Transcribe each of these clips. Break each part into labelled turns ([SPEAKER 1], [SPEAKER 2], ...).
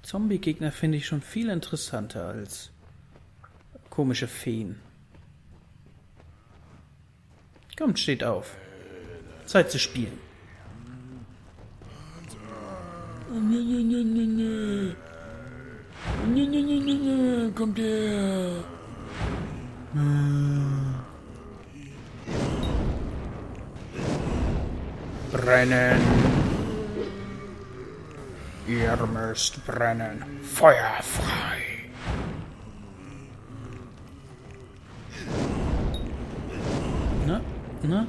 [SPEAKER 1] Zombie-Gegner finde ich schon viel interessanter als komische Feen. Kommt, steht auf. Zeit zu spielen.
[SPEAKER 2] Kommt her!
[SPEAKER 1] Brennen! Ihr müsst brennen. Feuer frei! Na?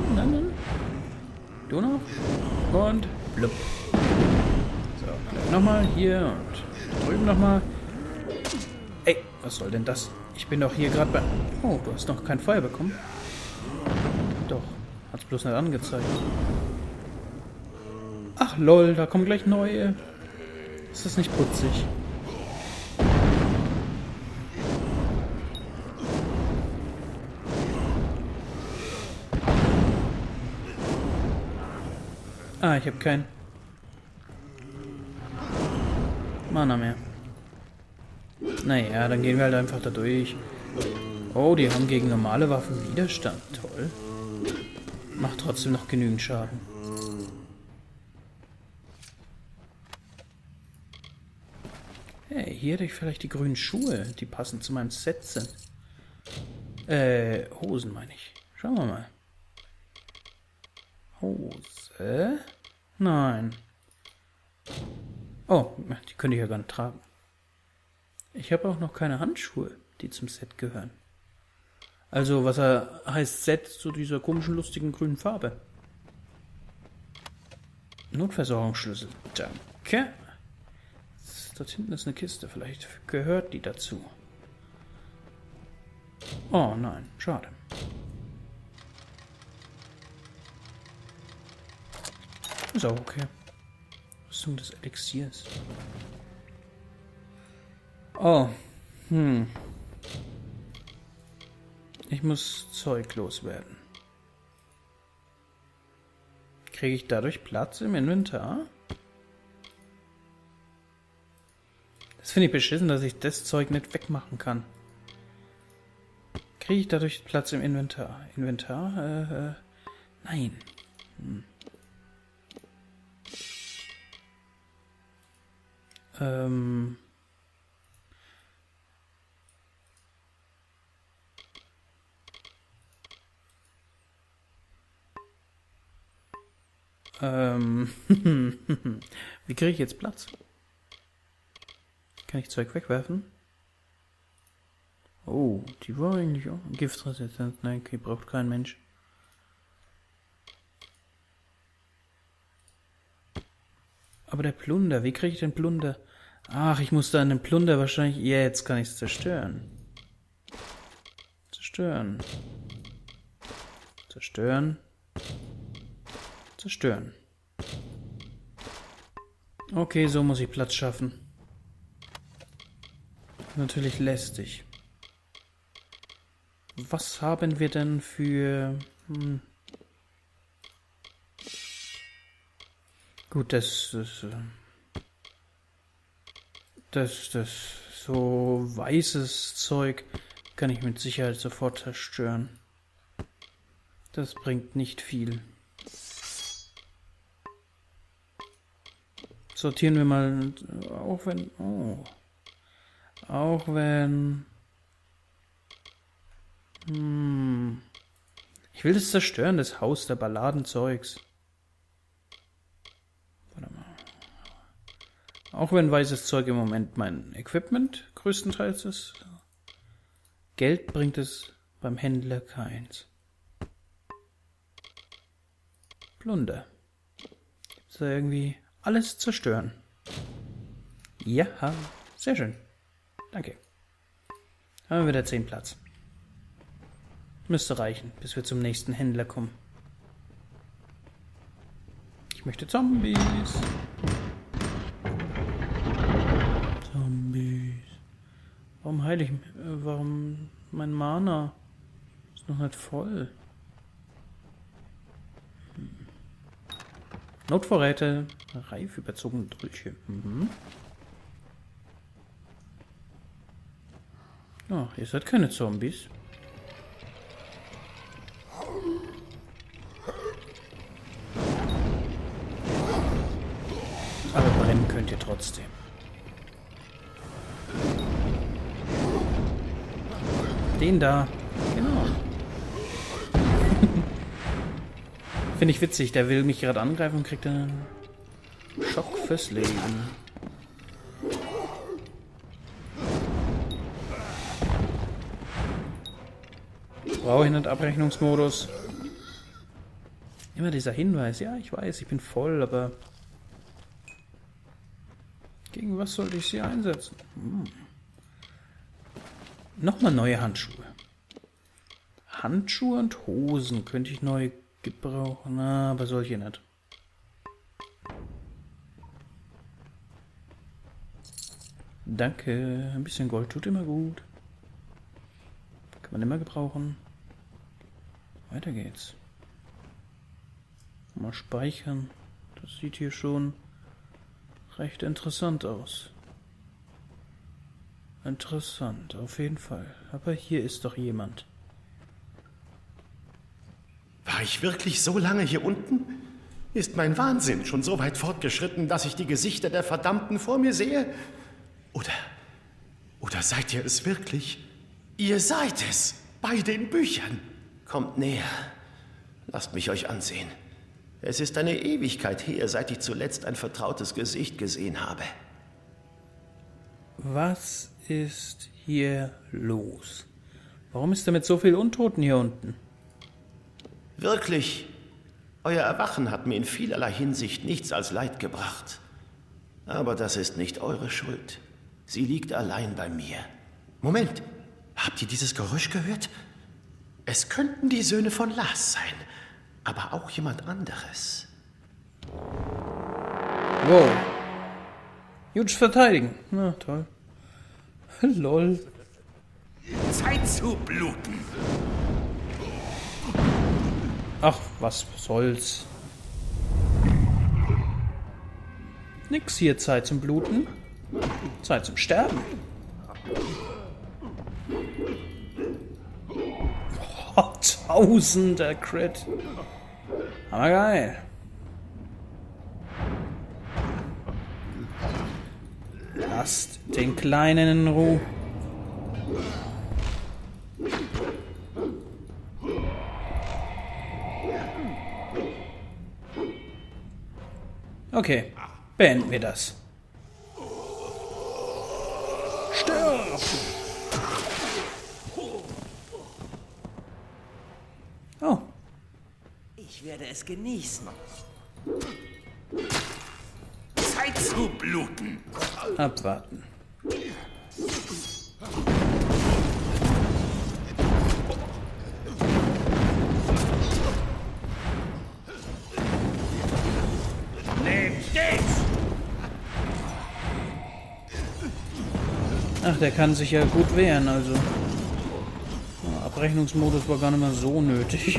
[SPEAKER 1] Du noch? Und blub. So, nochmal hier und drüben nochmal. Ey, was soll denn das? Ich bin doch hier gerade bei... Oh, du hast noch kein Feuer bekommen? Doch, hat's bloß nicht angezeigt. Ach lol, da kommen gleich neue. Ist das nicht putzig? Ah, ich habe kein Mana mehr. Naja, dann gehen wir halt einfach da durch. Oh, die haben gegen normale Waffen Widerstand. Toll. Macht trotzdem noch genügend Schaden. Hey, hier hätte ich vielleicht die grünen Schuhe, die passend zu meinem Set sind. Hosen meine ich. Schauen wir mal. Hose? Nein. Oh, die könnte ich ja gar nicht tragen. Ich habe auch noch keine Handschuhe, die zum Set gehören. Also, was heißt Set zu dieser komischen, lustigen grünen Farbe? Notversorgungsschlüssel. Danke. Dort hinten ist eine Kiste. Vielleicht gehört die dazu. Oh nein, schade. Ist auch okay. Rüstung des Elixiers. Oh. Ich muss Zeug loswerden. Kriege ich dadurch Platz im Inventar? Das finde ich beschissen, dass ich das Zeug nicht wegmachen kann. Kriege ich dadurch Platz im Inventar? Inventar? Nein. Wie kriege ich jetzt Platz? Kann ich Zeug wegwerfen? Oh, die war eigentlich auch giftresistent. Nein, okay, braucht kein Mensch. Aber der Plunder, wie kriege ich den Plunder? Ach, ich muss da an den Plunder wahrscheinlich... Ja, jetzt kann ich es zerstören. Zerstören. Zerstören. Zerstören. Okay, so muss ich Platz schaffen. Natürlich lästig. Was haben wir denn für... Gut, das so weißes Zeug kann ich mit Sicherheit sofort zerstören. Das bringt nicht viel. Sortieren wir mal, auch wenn... Oh. Auch wenn... Ich will das zerstören, das Haus der Balladenzeugs. Warte mal. Auch wenn weißes Zeug im Moment mein Equipment größtenteils ist. Geld bringt es beim Händler keins. Plunder. Gibt's da irgendwie alles zerstören? Ja, sehr schön. Danke. Haben wir wieder 10 Platz. Müsste reichen, bis wir zum nächsten Händler kommen. Ich möchte Zombies. Zombies. Warum heile ich... Warum... Mein Mana ist noch nicht voll. Notvorräte. Reif überzogene Dolche. Oh, ihr seid keine Zombies. Aber brennen könnt ihr trotzdem. Den da. Genau. Finde ich witzig. Der will mich gerade angreifen und kriegt dann einen Schock fürs Leben. Brauche ich nicht Abrechnungsmodus. Immer dieser Hinweis. Ja, ich weiß, ich bin voll, aber gegen was sollte ich sie einsetzen? Nochmal neue Handschuhe. Handschuhe und Hosen könnte ich neu gebrauchen. Na, aber solche nicht. Danke. Ein bisschen Gold tut immer gut. Kann man immer gebrauchen. Weiter geht's. Mal speichern. Das sieht hier schon recht interessant aus. Interessant, auf jeden Fall. Aber hier ist doch jemand.
[SPEAKER 3] War ich wirklich so lange hier unten? Ist mein Wahnsinn schon so weit fortgeschritten, dass ich die Gesichter der Verdammten vor mir sehe? Oder seid ihr es wirklich? Ihr seid es, bei den Büchern. Kommt näher. Lasst mich euch ansehen. Es ist eine Ewigkeit her, seit ich zuletzt ein vertrautes Gesicht gesehen habe.
[SPEAKER 1] Was ist hier los? Warum ist da mit so viel Untoten hier unten?
[SPEAKER 3] Wirklich, euer Erwachen hat mir in vielerlei Hinsicht nichts als Leid gebracht. Aber das ist nicht eure Schuld. Sie liegt allein bei mir. Moment, habt ihr dieses Geräusch gehört? Es könnten die Söhne von Lars sein, aber auch jemand anderes.
[SPEAKER 1] Wow. Huge verteidigen. Na, toll. Lol.
[SPEAKER 3] Zeit zu bluten.
[SPEAKER 1] Ach, was soll's. Nix hier Zeit zum Bluten. Zeit zum Sterben. Oh, Tausender Crit. Aber geil. Lasst den Kleinen in Ruhe. Okay, beenden wir das. Stirb! Oh.
[SPEAKER 4] Ich werde es genießen.
[SPEAKER 3] Zeit zu bluten.
[SPEAKER 1] Abwarten.
[SPEAKER 3] Nehmt stets!
[SPEAKER 1] Ach, der kann sich ja gut wehren, also. Abrechnungsmodus war gar nicht mehr so nötig.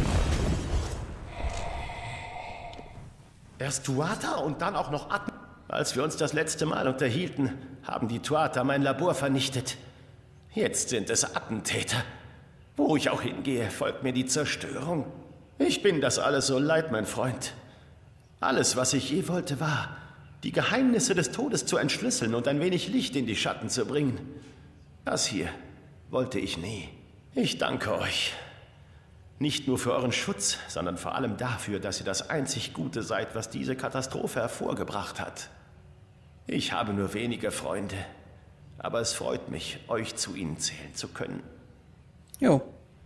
[SPEAKER 3] Erst Tuatha und dann auch noch Atten. Als wir uns das letzte Mal unterhielten, haben die Tuatha mein Labor vernichtet. Jetzt sind es Attentäter. Wo ich auch hingehe, folgt mir die Zerstörung. Ich bin das alles so leid, mein Freund. Alles, was ich je wollte, war, die Geheimnisse des Todes zu entschlüsseln und ein wenig Licht in die Schatten zu bringen. Das hier wollte ich nie. Ich danke euch. Nicht nur für euren Schutz, sondern vor allem dafür, dass ihr das einzig Gute seid, was diese Katastrophe hervorgebracht hat. Ich habe nur wenige Freunde, aber es freut mich, euch zu ihnen zählen zu können.
[SPEAKER 1] Jo.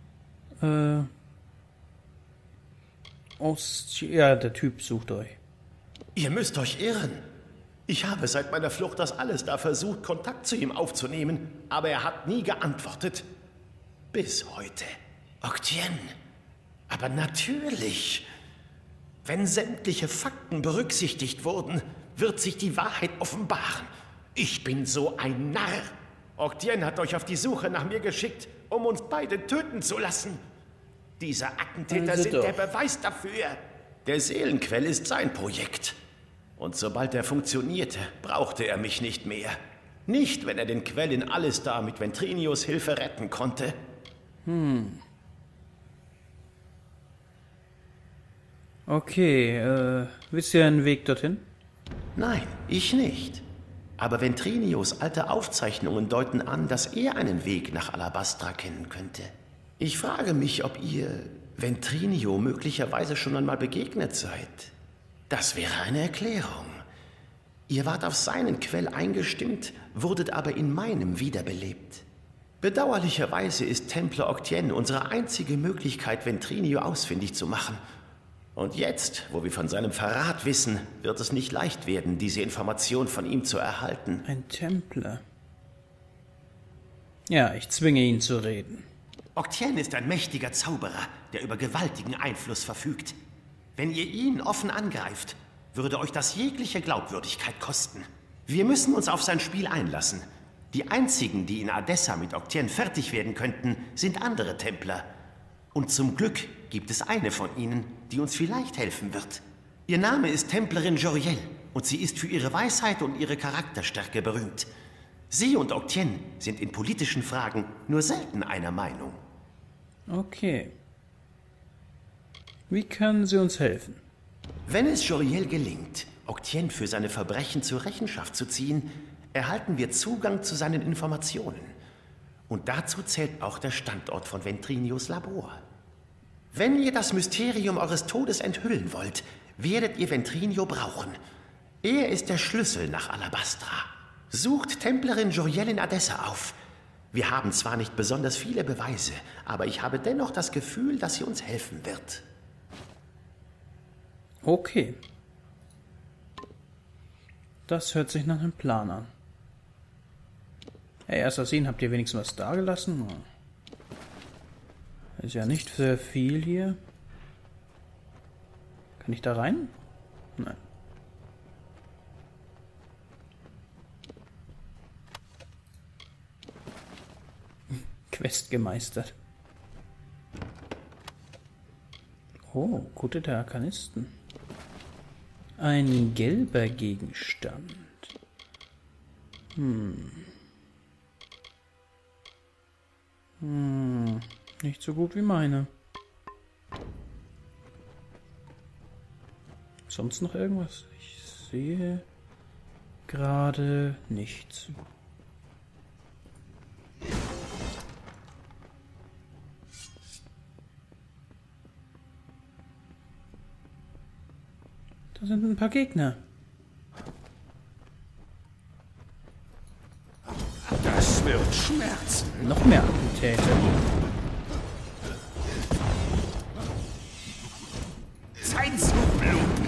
[SPEAKER 1] Ja, der Typ sucht euch.
[SPEAKER 3] Ihr müsst euch irren. Ich habe seit meiner Flucht das alles da versucht, Kontakt zu ihm aufzunehmen, aber er hat nie geantwortet. Bis heute. Octien. Aber natürlich. Wenn sämtliche Fakten berücksichtigt wurden, wird sich die Wahrheit offenbaren. Ich bin so ein Narr. Octien hat euch auf die Suche nach mir geschickt, um uns beide töten zu lassen. Diese Attentäter
[SPEAKER 1] Also
[SPEAKER 3] sind
[SPEAKER 1] doch.
[SPEAKER 3] der Beweis dafür. Der Seelenquell ist sein Projekt. Und sobald er funktionierte, brauchte er mich nicht mehr. Nicht, wenn er den Quell in Alistar mit Ventrinios Hilfe retten konnte.
[SPEAKER 1] Okay, wisst ihr einen Weg dorthin?
[SPEAKER 3] Nein, ich nicht. Aber Ventrinios alte Aufzeichnungen deuten an, dass er einen Weg nach Alabastra kennen könnte. Ich frage mich, ob ihr Ventrinio möglicherweise schon einmal begegnet seid. Das wäre eine Erklärung. Ihr wart auf seinen Quell eingestimmt, wurdet aber in meinem wiederbelebt. Bedauerlicherweise ist Templer Octien unsere einzige Möglichkeit, Ventrinio ausfindig zu machen. Und jetzt, wo wir von seinem Verrat wissen, wird es nicht leicht werden, diese Information von ihm zu erhalten.
[SPEAKER 1] Ein Templer. Ja, ich zwinge ihn zu reden.
[SPEAKER 3] Octien ist ein mächtiger Zauberer, der über gewaltigen Einfluss verfügt. Wenn ihr ihn offen angreift, würde euch das jegliche Glaubwürdigkeit kosten. Wir müssen uns auf sein Spiel einlassen. Die einzigen, die in Adessa mit Octien fertig werden könnten, sind andere Templer. Und zum Glück gibt es eine von ihnen, die uns vielleicht helfen wird. Ihr Name ist Templerin Joriel und sie ist für ihre Weisheit und ihre Charakterstärke berühmt. Sie und Octien sind in politischen Fragen nur selten einer Meinung.
[SPEAKER 1] Okay. Wie können Sie uns helfen?
[SPEAKER 3] Wenn es Joriel gelingt, Octien für seine Verbrechen zur Rechenschaft zu ziehen, erhalten wir Zugang zu seinen Informationen. Und dazu zählt auch der Standort von Ventrinios Labor. Wenn ihr das Mysterium eures Todes enthüllen wollt, werdet ihr Ventrinio brauchen. Er ist der Schlüssel nach Alabastra. Sucht Templerin Joriel in Adessa auf. Wir haben zwar nicht besonders viele Beweise, aber ich habe dennoch das Gefühl, dass sie uns helfen wird.
[SPEAKER 1] Okay. Das hört sich nach einem Plan an. Hey, Assassin, habt ihr wenigstens was dagelassen? Ist ja nicht sehr viel hier. Kann ich da rein? Nein. Quest gemeistert. Oh, Kutte der Arkanisten. Ein gelber Gegenstand. Nicht so gut wie meine. Sonst noch irgendwas? Ich sehe gerade nichts. Da sind ein paar Gegner.
[SPEAKER 3] Das wird schmerzen.
[SPEAKER 1] Noch mehr Attentäter.
[SPEAKER 3] Zeit zu bluten.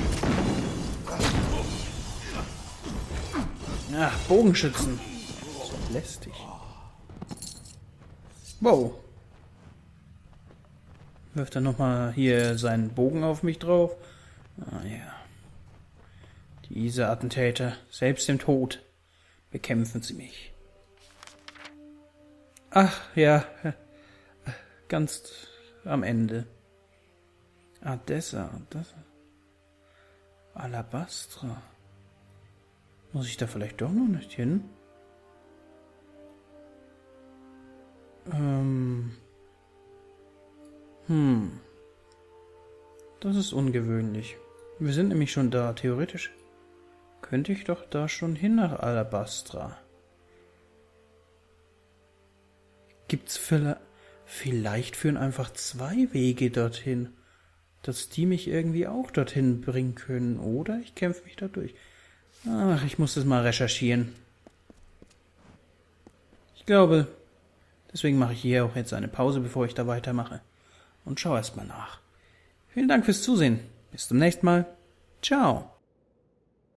[SPEAKER 1] Ach, Bogenschützen. So lästig. Wow. Wirft er nochmal hier seinen Bogen auf mich drauf. Ah ja. Diese Attentäter, selbst im Tod, bekämpfen sie mich. Ach ja, ganz am Ende. Adessa, Alabastra. Muss ich da vielleicht doch noch nicht hin? Das ist ungewöhnlich. Wir sind nämlich schon da. Theoretisch könnte ich doch da schon hin nach Alabastra. Gibt's vielleicht führen einfach 2 Wege dorthin, dass die mich irgendwie auch dorthin bringen können, oder ich kämpfe mich da durch. Ach, ich muss das mal recherchieren. Ich glaube, deswegen mache ich hier auch jetzt eine Pause, bevor ich da weitermache. Und schaue erstmal nach. Vielen Dank fürs Zusehen. Bis zum nächsten Mal. Ciao.